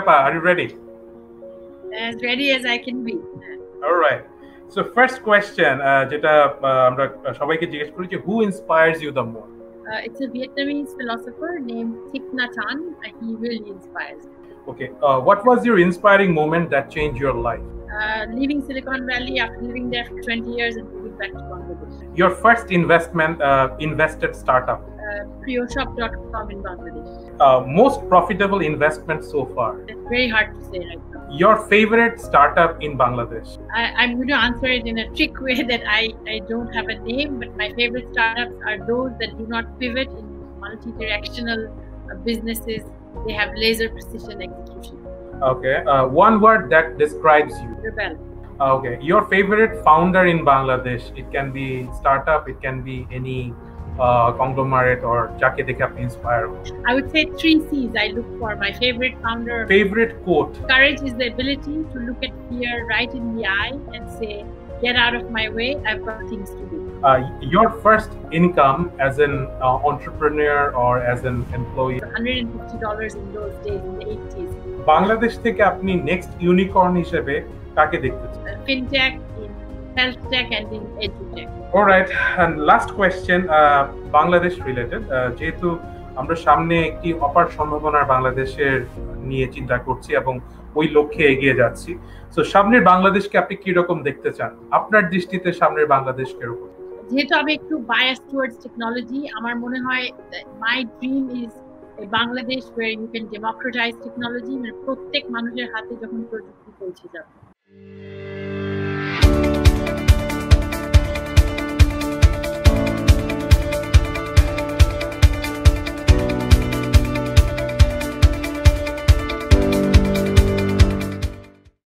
আপা, are you ready? As ready as I can be. All right. So first question, যেটা আমরা সবাইকে জিজ্ঞেস করি যে who inspires you the most? It's a Vietnamese philosopher named Thich Nhat Hanh. He really inspires me. Okay. What was your inspiring moment that changed your life? Leaving Silicon Valley after living there for 20 years and moving back to Bangladesh. Your first invested startup? PrioShop.com in Bangladesh. Most profitable investment so far? It's very hard to say right now. Your favorite startup in Bangladesh? I'm going to answer it in a trick way that I don't have a name, but my favorite startups are those that do not pivot in multi-directional businesses. They have laser precision execution. Okay. One word that describes you? Rebel. Okay. Your favorite founder in Bangladesh? It can be startup, it can be any conglomerate or যাকে দেখে আপনি inspire হন. I would say 3 C's I look for. My favorite founder. Favorite quote? Courage is the ability to look at fear right in the eye and say, get out of my way, I've got things to do. Your first income as an entrepreneur or as an employee? $150 in those days in the 80s. Bangladesh থেকে আপনি next unicorn হিসেবে কাকে দেখতে চান? Fintech, in health tech and in edutech. Alright, and last question, Bangladesh related, যেহেতু আমরা সামনে একটি অপার সম্ভাবনার বাংলাদেশের নিয়ে চিন্তা করছি এবং ওই লক্ষ্যে এগিয়ে যাচ্ছি, সো সামনের বাংলাদেশকে আপনি কি রকম দেখতে চান? আপনার দৃষ্টিতে সামনের বাংলাদেশ কিরকম? যেহেতু আমি একটু biased towards technology, আমার মনে হয় my dream is a Bangladesh where you can democratize technology, মানে প্রত্যেক মানুষের হাতে যখন প্রযুক্তি পৌঁছে যাবে।